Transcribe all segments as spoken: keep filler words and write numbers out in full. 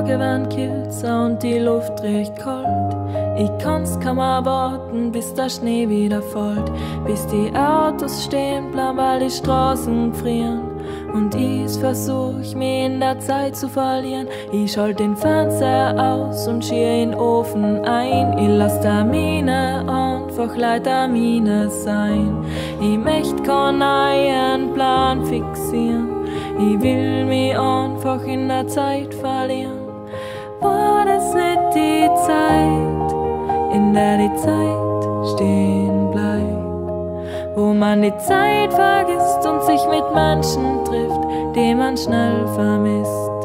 Tage werden kürzer und die Luft riecht kalt. Ich kann's kaum erwarten, bis der Schnee wieder fällt, bis die Autos stehen bleiben, weil die Straßen frieren. Und ich versuch, mich in der Zeit zu verlieren. Ich schalt den Fernseher aus und schier in den Ofen ein. Ich lass Termine einfach leid Termine sein. Ich möcht keinen neuen Plan fixieren. Ich will mich einfach in der Zeit verlieren. War das nicht die Zeit, in der die Zeit stehen bleibt? Wo man die Zeit vergisst und sich mit Menschen trifft, die man schnell vermisst.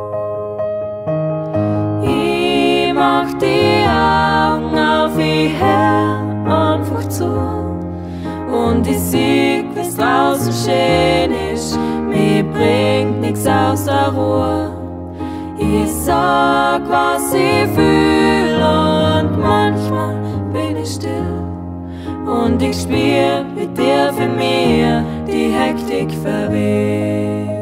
Ich mach die Augen auf, ich hör einfach zu. Und ich sieg, wie's draußen schön ist, mir bringt nix aus der Ruhe. Ich sag, was ich fühl und manchmal bin ich still. Und ich spür, wie dir für mir die Hektik verweht.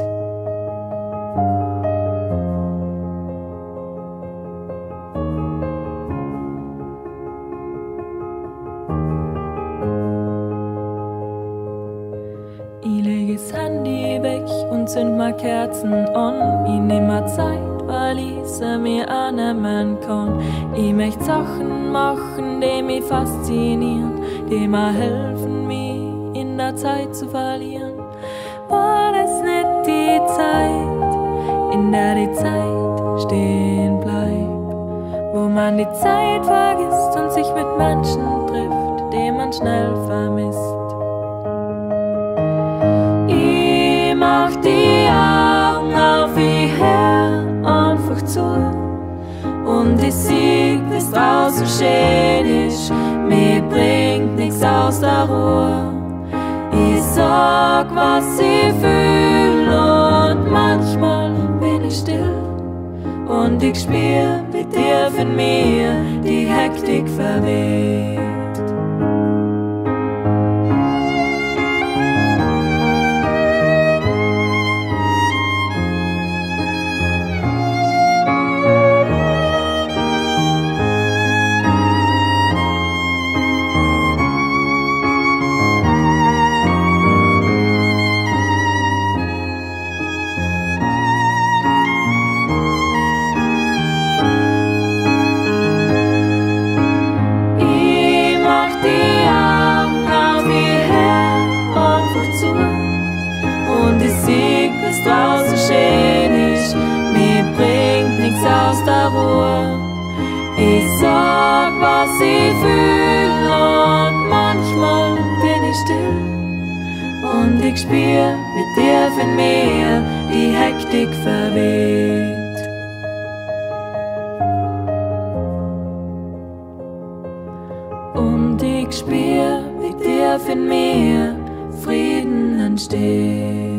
Ich leg das Handy weg und zünd mal Kerzen an. Ich nehm mal Zeit, weil ich sie mir annehmen kann. Ich möcht Sachen machen, die mich faszinieren, die mir helfen, mich in der Zeit zu verlieren. War das nicht die Zeit, in der die Zeit stehen bleibt? Wo man die Zeit vergisst und sich mit Menschen trifft, die man schnell vermisst. Ich mach die Augen auf, ich hör einfach zu. Und ich sieg, wie's draußen schön ist, mir bringt nix aus der Ruhe. Ich sag, was ich fühl und manchmal bin ich still. Und ich spür, wie tief in mir die Hektik verweht. Draußen schön ist, mir bringt nix aus der Ruhe. Ich sag, was ich fühl und manchmal bin ich still. Und ich spür, wie tief in mir die Hektik verweht. Und ich spür, wie tief in mir Frieden entsteht.